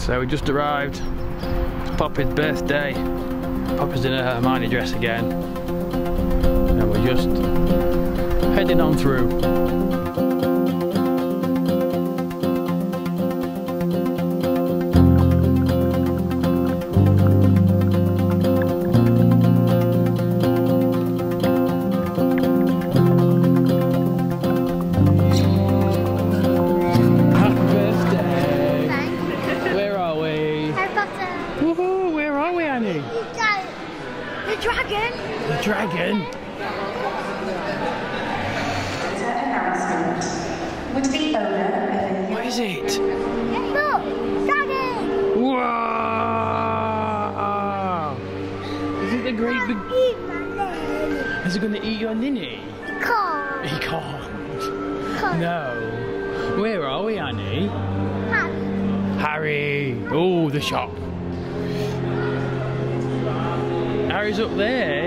So we just arrived. It's Poppy's birthday. Poppy's in her Hermione dress again. And we're just heading on through. The dragon? Announcement. Would the owner of a... What is it? Look! Dragon! Whoa! Is it the great big... Eat my leg. Is it going to eat your ninny? He can't. He can't. No. Where are we, Annie? Harry! Oh, the shop. Harry's up there.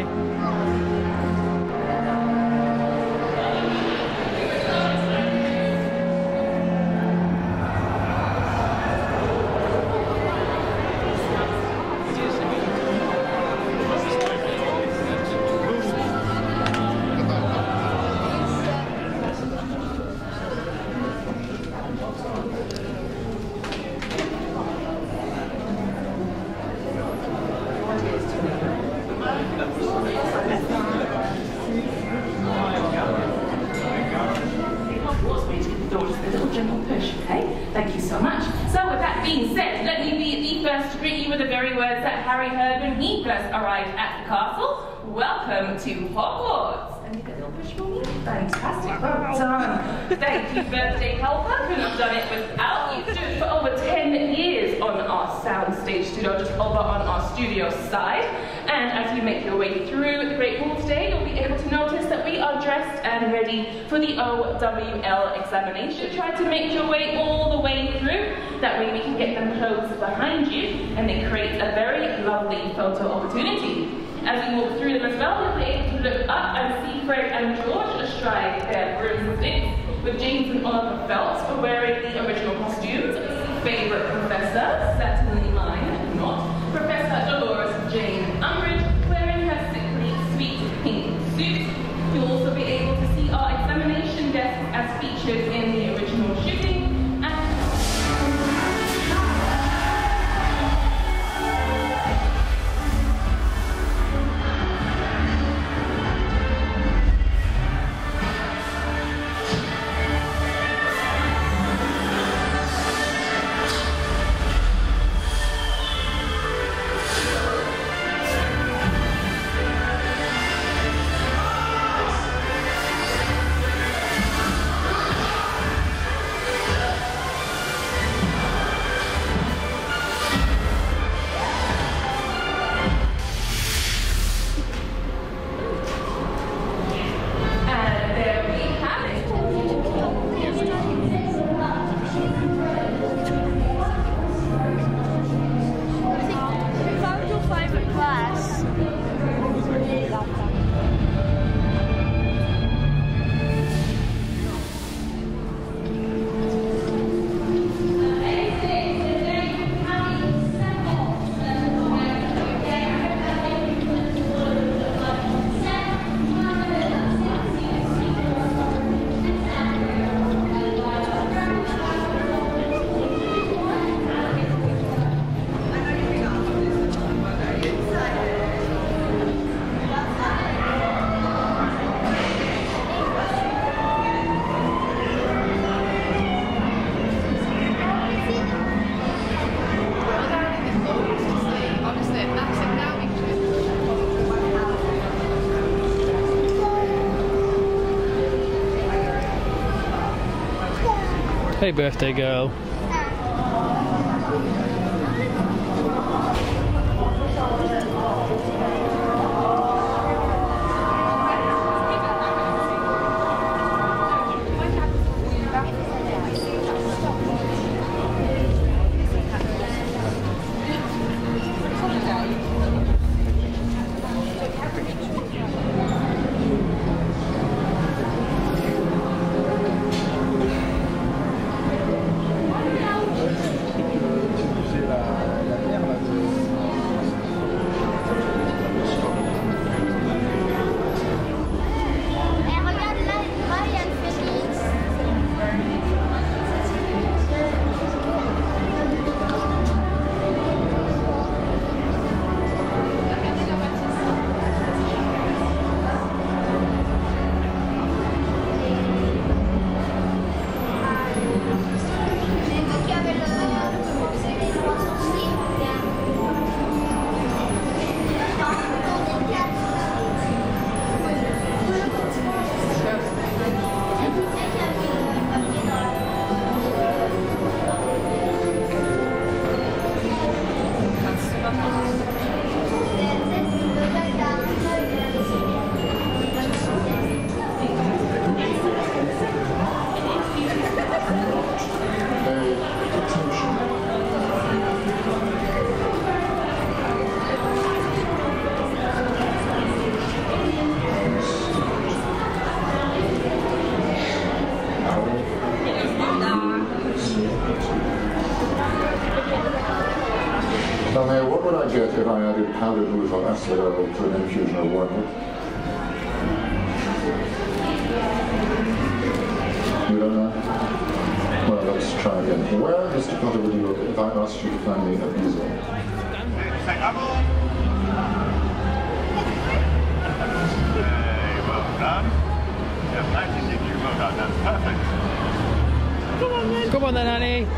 Thank you so much. So with that being said, let me be the first to greet you with the very words that Harry heard when he first arrived at the castle. Welcome to Hogwarts. And you get a little push for me? Fantastic. Well done. Thank you, birthday helper. Couldn't have done it without you. Stood for over 10 years on our soundstage studio, just over on our studio side. And as you make your way through the Great Hall today, you'll be able to notice that we are dressed and ready for the OWL examination. Try to make your way all the way through. That way we can get them close behind you, and it creates a very lovely photo opportunity. As you walk through them as well, you'll be able to look up and see Fred and George astride their broomsticks, with James and Oliver Phelps for wearing the original costumes. Favourite professor, certainly mine, not. Professor Dolores Jane Umbridge, wearing her sickly, sweet pink suit. You'll also be able to see our examination desk as featured in the original shooting. Hey, birthday girl. not yet if I added powdered root or acid oil to an infusion of wormwood. You don't know? Well, let's try again. Where, Mr. Potter, would you look if I asked you to find me a easel? Very well done. Just like to give you well done. That's perfect. Come on then. Come on then, Annie.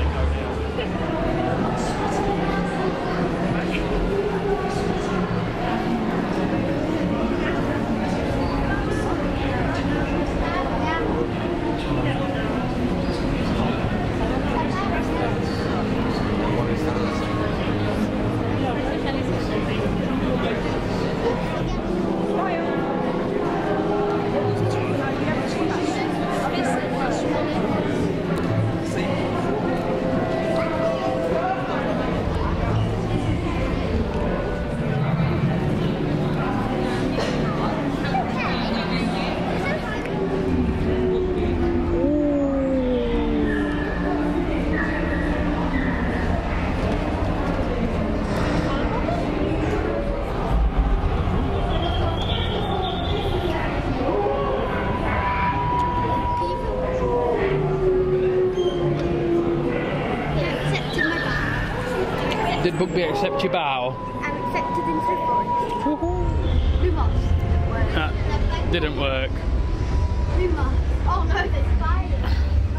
Did Bugby accept your bow? I'm accepted into the forest. Lumos. That didn't work. Lumos. Oh no, there's spiders.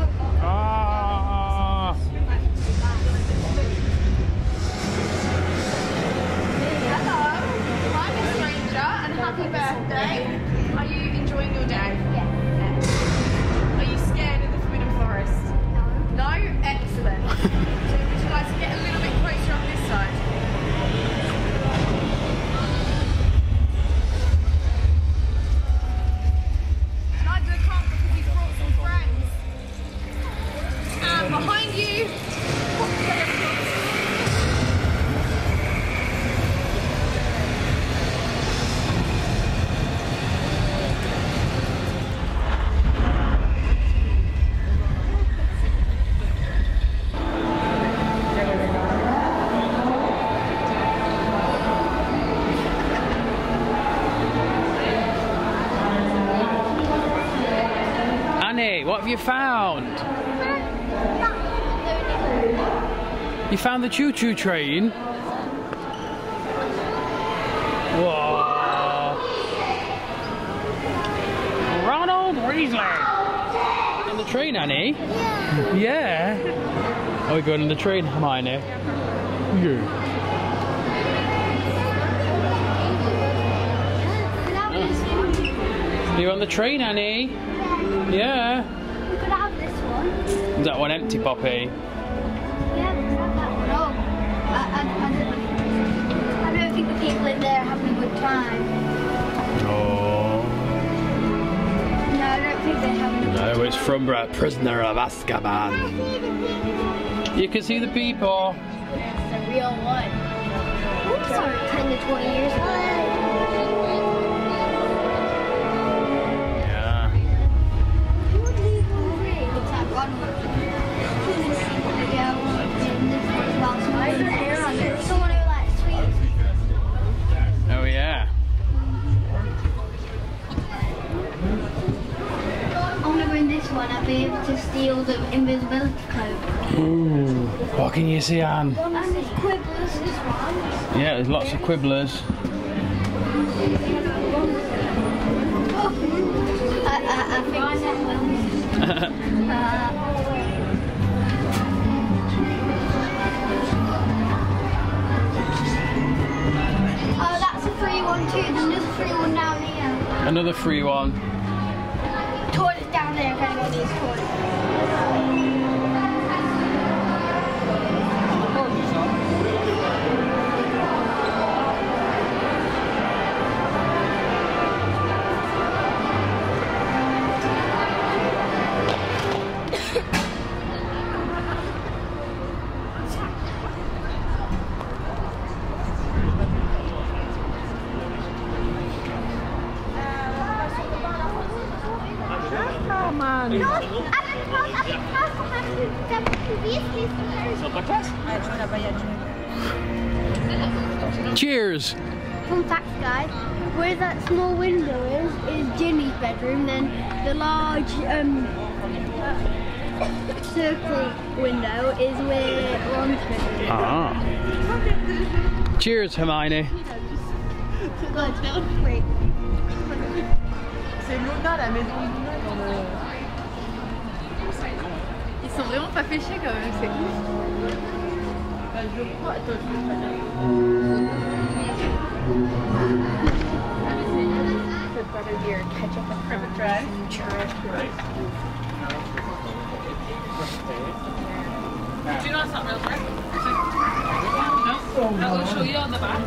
Ah! Hello, I'm a stranger and happy birthday. Are you enjoying your day? Yeah. Are you scared of the Forbidden Forest? No. No? Excellent. So would you like to get a little bit closer on this side? Nigel can't because he's brought some friends. And behind you, Annie, what have you found? You found the choo-choo train? Whoa! Ronald Weasley! In the train, Annie? Yeah. Yeah. Are we going in the train, Hermione? Yeah. You on the train, Annie? Yeah. We could have this one. Is that one empty, Poppy? Yeah, we could have that one. Oh, I don't think the people in there are having a good time. Oh. No, I don't think they're having a good time. No, it's from a prisoner of Azkaban. You can see the people. That's the real one. Oops, sorry, 10 to 20 years ago. Oh yeah. I want to go in this one. I'll be able to steal the invisibility cloak. Ooh. What can you see, Anne? And there's quibblers as well. Yeah, there's lots of quibblers. I think oh, that's a free one too. There's another free one down here. Another free one. Toilet's down there if anyone needs toilets. Zobaczysz? A ja ci na bajacie. Cheers! Fun fact, guys, where that small window is Ginny's bedroom, then the large circle window is where Ron's bedroom is. Ah. Cheers, Hermione. Good. Wait. C'est Luna, la maison de Luna dans le... Ils sont vraiment pas fait chier quand même, c'est ouf. Je crois... Attends, je vais pas dire. Put butter here, ketchup and privet drive. Do you know it's not real bread? No? I'll show you on the back.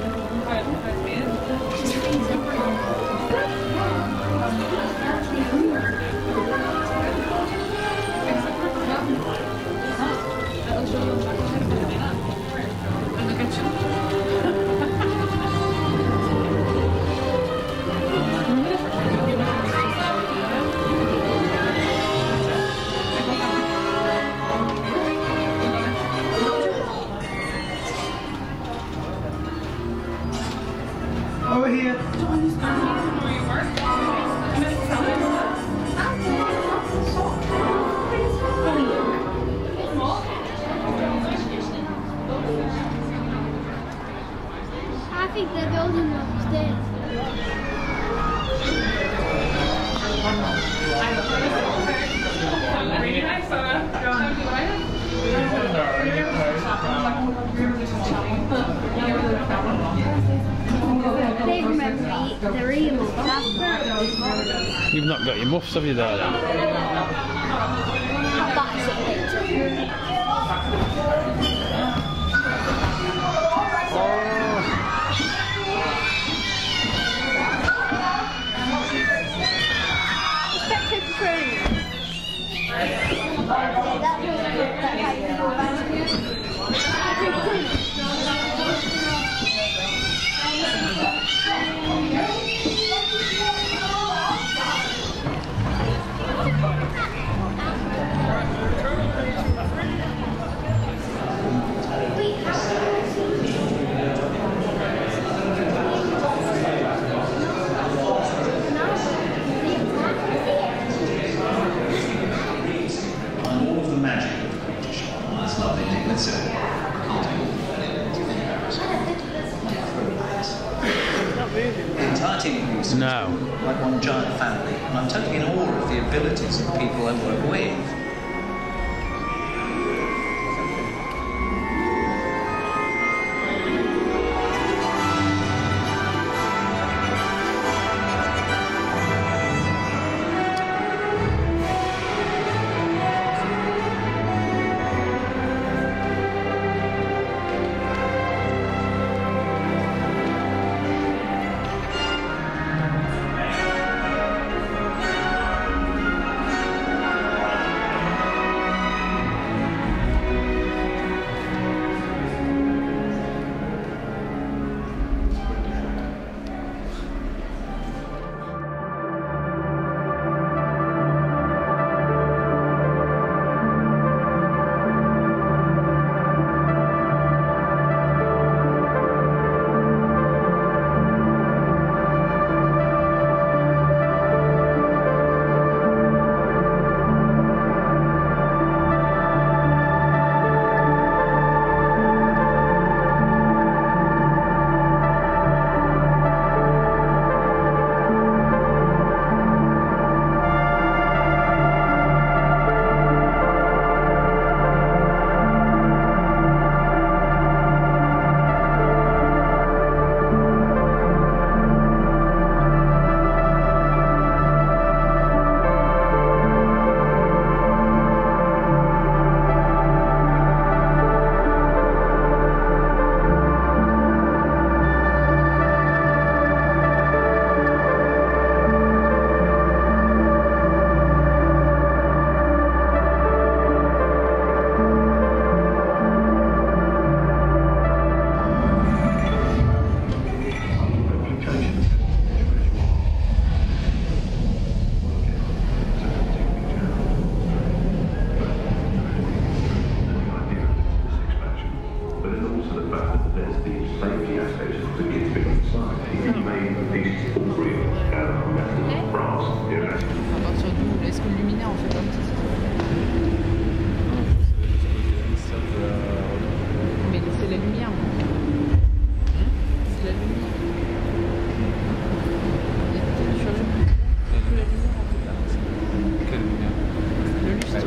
Over here. I think they're building upstairs. Really nice, They remember the real stuff. You've not got your muffs, have you, there? That's it. No. Like one giant family, and I'm totally in awe of the abilities of the people I work with.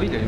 are you doing?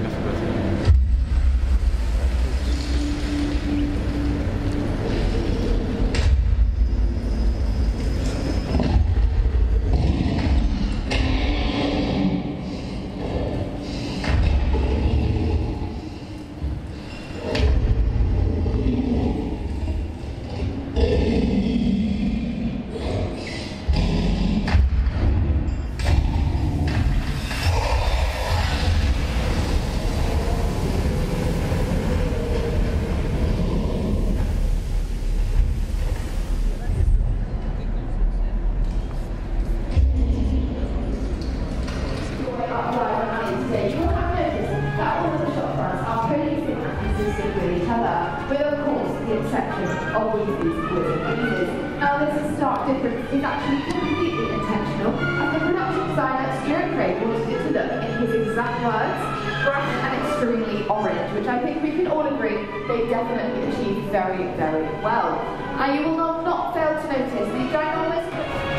With of course the exception of Weasley Twins. Now this stark difference is actually completely intentional, as the production designer Stuart Craig wanted it to look, in his exact words, brash and extremely orange, which I think we can all agree they definitely achieved very, very well. And you will not fail to notice the ginormous...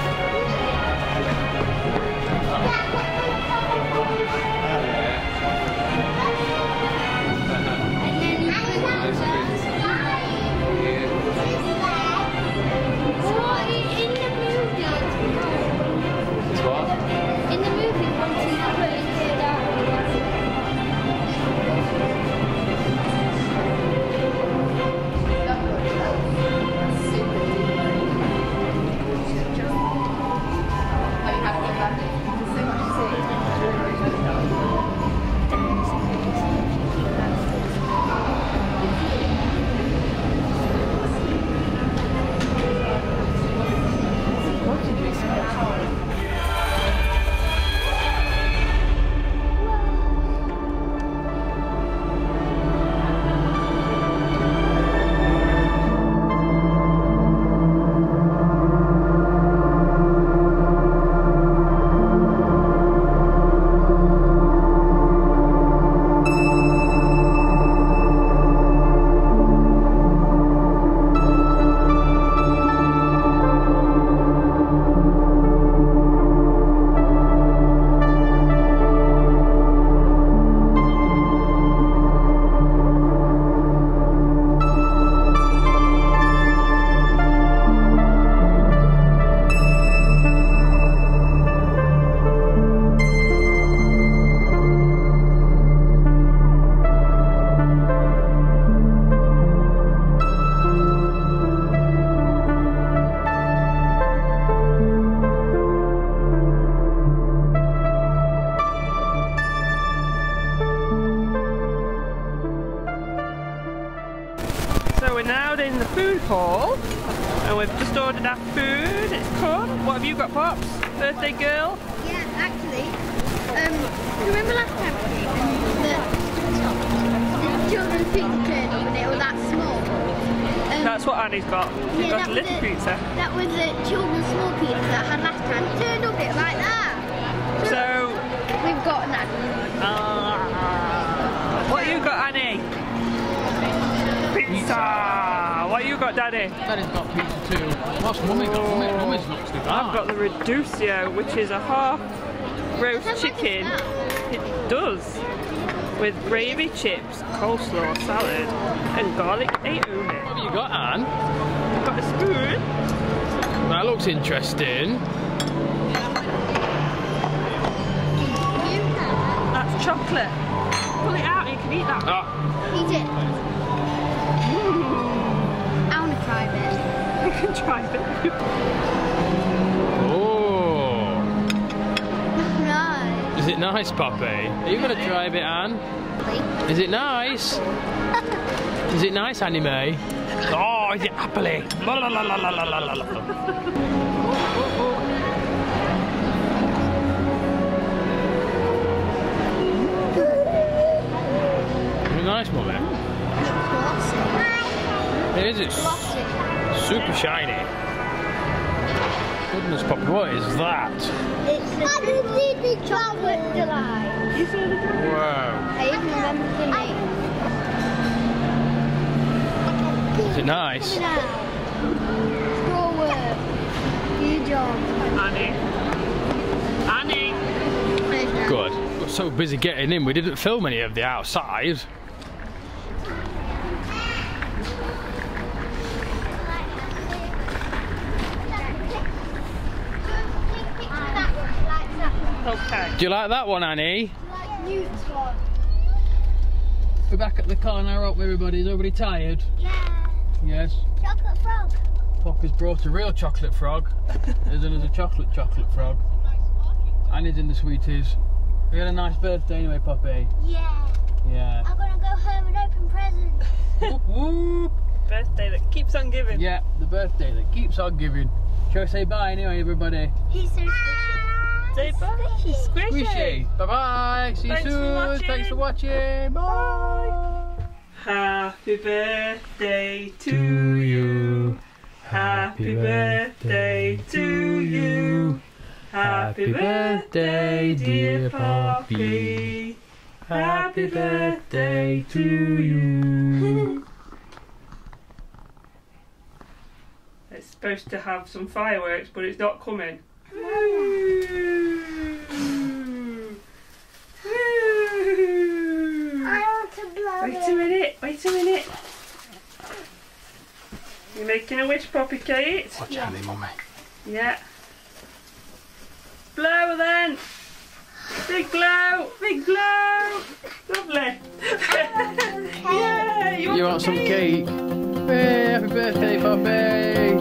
So we're now in the food hall and we've just ordered our food. It's come. What have you got, Pops? Birthday girl? Yeah, actually, remember last time the children's pizza turned up and it was that small? That's what Annie's got. She's got a little pizza. That was the children's small pizza that I had last time. It turned up it like that. So we've got that. What you got, Annie? Pizza! What you got, Daddy? Daddy's got pizza too. What's Mummy got? Mummy's not too bad. I've got the Reducio, which is a half roast chicken. It does. With gravy, chips, coleslaw, salad, and garlic aioli. What have you got, Anne? I've got a spoon. That looks interesting. That's chocolate. Pull it out and you can eat that. Ah. Eat it. I want to try this. You can try it. Oh. Nice. Is it nice, Poppy? Are you going to try a bit, Anne? Is it nice? Is it nice, Annie Mae? Oh, is it appley? La la la la la la la la. Is it nice, Mummy? It is. It's super shiny. Goodness, Poppy, what is that? It's the chocolate delight. You saw the chocolate? Wow. I even remember the name. Is it nice? Straw worm. Good job. Annie. Annie. Good. got so busy getting in, we didn't film any of the outside. Okay. Do you like that one, Annie? Like Newt's one. We're back at the car now, aren't we, everybody? Is everybody tired? Yeah. Yes. Chocolate frog. Poppy's brought a real chocolate frog, as in as a chocolate frog. Annie's in the sweeties. We had a nice birthday anyway, Poppy. Yeah. Yeah. I'm gonna go home and open presents. Whoop, whoop. Birthday that keeps on giving. Yeah, the birthday that keeps on giving. Shall we say bye anyway, everybody? He's so squishy. Say bye. Squishy. Squishy. Bye bye. See you Thanks for soon. watching. Thanks for watching. Bye. Happy birthday To you. Happy birthday to you. Happy birthday, dear Poppy. Happy birthday to you. It's supposed to have some fireworks, but it's not coming. Wait a minute. You're making a wish, Poppy Kate? Watch Annie, Mummy. Yeah. Blow then! Big blow! Lovely! Yeah! You want some cake? Hey, happy birthday, Poppy!